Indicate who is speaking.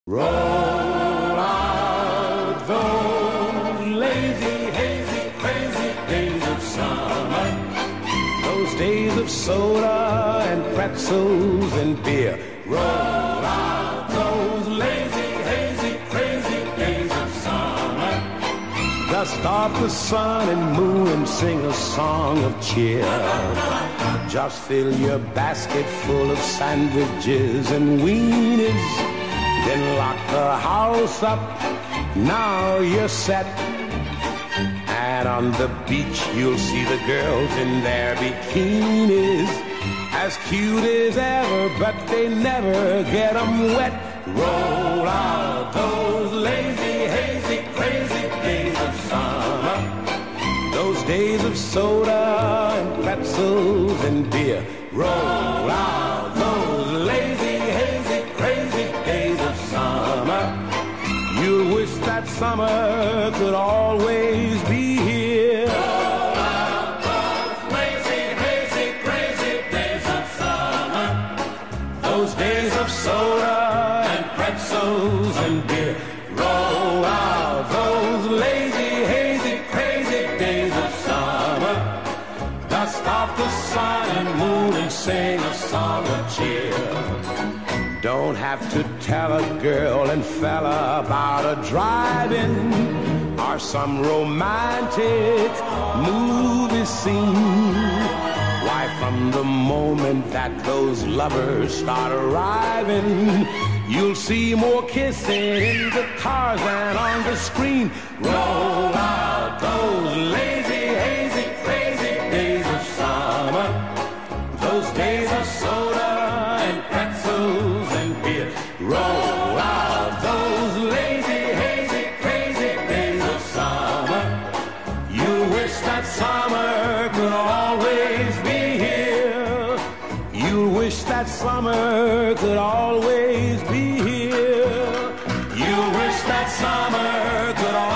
Speaker 1: Roll out those lazy, hazy, crazy days of summer, those days of soda and pretzels and beer. Roll out those lazy, hazy, crazy days of summer. Dust off the sun and moon and sing a song of cheer. Just fill your basket full of sandwiches and weenies. Then lock the house up, now you're set. And on the beach you'll see the girls in their bikinis, as cute as ever, but they never get 'em wet. Roll out those lazy, hazy, crazy days of summer, those days of soda and pretzels and beer. Roll out those lazy, hazy, crazy days of summer. You wish that summer could always be here.
Speaker 2: Roll out those lazy, hazy, crazy days of summer,
Speaker 1: Those days of soda and pretzels and beer. Roll out those lazy, hazy, crazy days of summer. Dust off the sun and moon and sing a song of cheer. Don't have to tell a girl and fella about a drive-in or some romantic movie scene. Why, from the moment that those lovers start arriving, you'll see more kissing in the cars than on the screen. Roll out those lazy, hazy, crazy days of summer, those days of soda and pretzels and beer. Roll out those lazy, hazy, crazy days of summer. You wish that summer could always be here. You wish that summer could always be here. You wish that summer could always